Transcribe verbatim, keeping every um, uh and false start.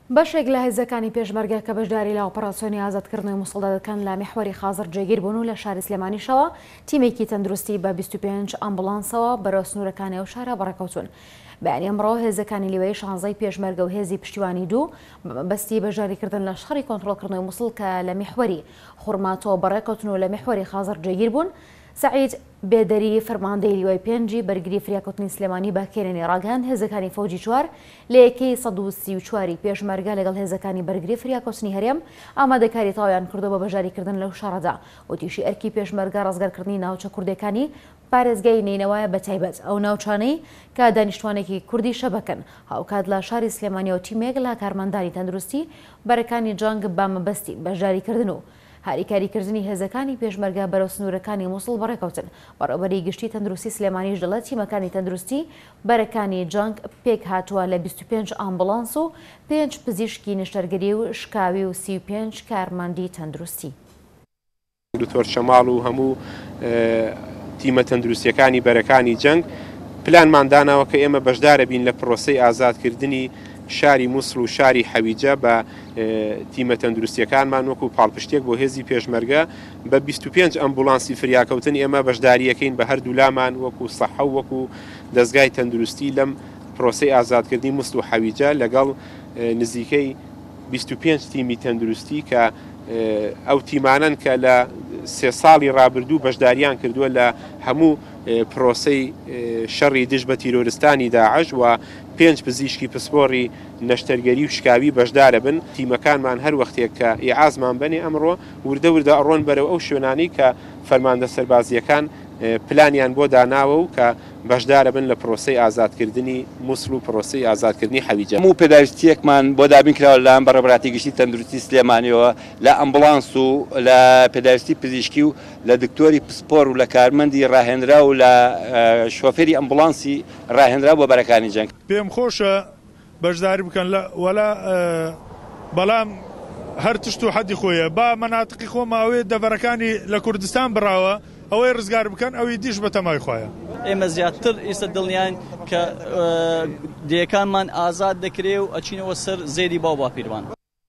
بەشێک لە هێزەکانی پێشمەرگە کە بەشداری لە ئۆپەراسیۆنی ئازادکردنەوەی مووسڵدا دەکەن لە میحوەری خازر جێگیر بوون و لە شاری سلێمانیشەوە تیمێکی تەندروستی بە بیست و پێنج ئەمبولانسەوە بەرەو سنوورەکانی ئەو شارە بەڕێکەوتون. بەیانی ئەمڕۆ هێزەکانی لیوەیە شانزەی پێشمەرگە و هێزی پشتیوانی دوو بەستی بەشداریکردن لە شەڕی کۆنتڕۆڵکردنەوەی مووسڵ کە لە میحوەری خوڕماتۆ بەڕێکەوتون و لە میحوەری خازر جێگیر بوون. سعید بێدەری فەرماندەی لیوەی پێنجی بەرگری فریاکەوتنی سلێمانی بە کێنێنی ڕاگەاند هێزەکانی فەوجی چوار لە یەکەی سەد و سی و چواری پێشمەرگە لەگەڵ هێزەکانی بەرگری فریاکەوتنی هەرێم ئامادەکاری تەواویان کردو بە بەشداریکردن لەو شەڕەدا. وتیشی ئەرکی پێشمەرگە ڕزگارکردنی ناوچە کوردەکانی پارێزگای نینەوەیە بەتایبەت ئەو ناوچانەی کە دانیشتوانێکی کوردی شەبەکەن هاوکات لە شاری سلێمانیەوە تیمێک لە کارمەندانی تەندروستی بەرەکانی جەنگ بە مەبەستی بەشداریکردن و هاریکاریکردنی هێزەکانی پێشمەرگە بەرەو سنوورەکانی مووسڵ بەڕێکەوتن. بەڕێوەبەری گشتی تەندروستی سلێمانیش دەڵێت تیمەکانی تەندروستی بەرەکانی جەنگ پێک هاتووە لە بیست و پێنج ئامبولانس و پێنج پزیشکی نیشتەرگەری و شکاوی و سی و پێنج کارمەندی تەندروستی. دکتۆر شەماڵ و هەموو تیمە تەندروستیەکانی بەرەکانی جەنگ پلانمان داناوە کە ئێمە بەشدارە بین لە پرۆسەی ئازادکردنی شاری مووسڵ و شاری حەویجە بە تیمە تەندروستیەکانمان وەکو پاڵپشتێک بۆ هێزی پێشمەرگە بە بیست و پێنج ئەمبولانسی فریاکەوتن ئێمە بەشداریەکەین بە هەردوو لامان وەکو سەحە و وەکو دەستگای تەندروستی لەم پرۆسەی ئازادکردنی مووسڵ و حەویجە لەگەڵ نزیکەی بیست و پێنج تیمی تەندروستی کە ئەو تیمانن کە لە سێ ساڵی ڕابردوو بەشداریان کردووە لە هەموو پرۆسەی شەڕی دژ بە تیرۆریستانی داعش و پێنج پزیشکی پسپۆڕی نەشتەرگەری و شکاوی بەشدارە بن. تیمەکانمان هەر وەختێک کە ئیعازمان بنێ ئەمڕۆ وردە وردە ئەڕۆن بەرەو ئەو شوێنانی کە فەرماندە سەربازیەکان پلانیان بۆ داناوە و کە بەشدارە بن لە پرۆسەی ئازادکردنی مووسڵ و پرۆسەی ئازادکردنی حەویجە. هەموو پێداویستیەکمان بۆ دابین کراوە لە ئەم بەڕێبەراتی گشتی تەندروستی سلێمانیەوە لە ئەمبولانس و لە پێداویستی پزیشکی و لە دکتۆری پسپۆر و لە کارمەندی ڕاهێنرا و لە شۆفێری ئەمبولانسی ڕاهێنرا بۆ بەرەکانی جەنگ. پێم خۆشە بەشداری بکەن وەلا بەڵام هەر تشت و حەدی خۆیە با مەناتقی خۆماوێ دەڤەرەکانی لە کوردستان بڕاوە ئەوەی ڕزگار بکەن ئەوەی دیش بە تەمای خۆیە. ئێمە زیاتر ئێستا دڵنیان کە دێیەکانمان ئازاد دەکرێ و ئەچینەوە سەر زێری باو باپیروان.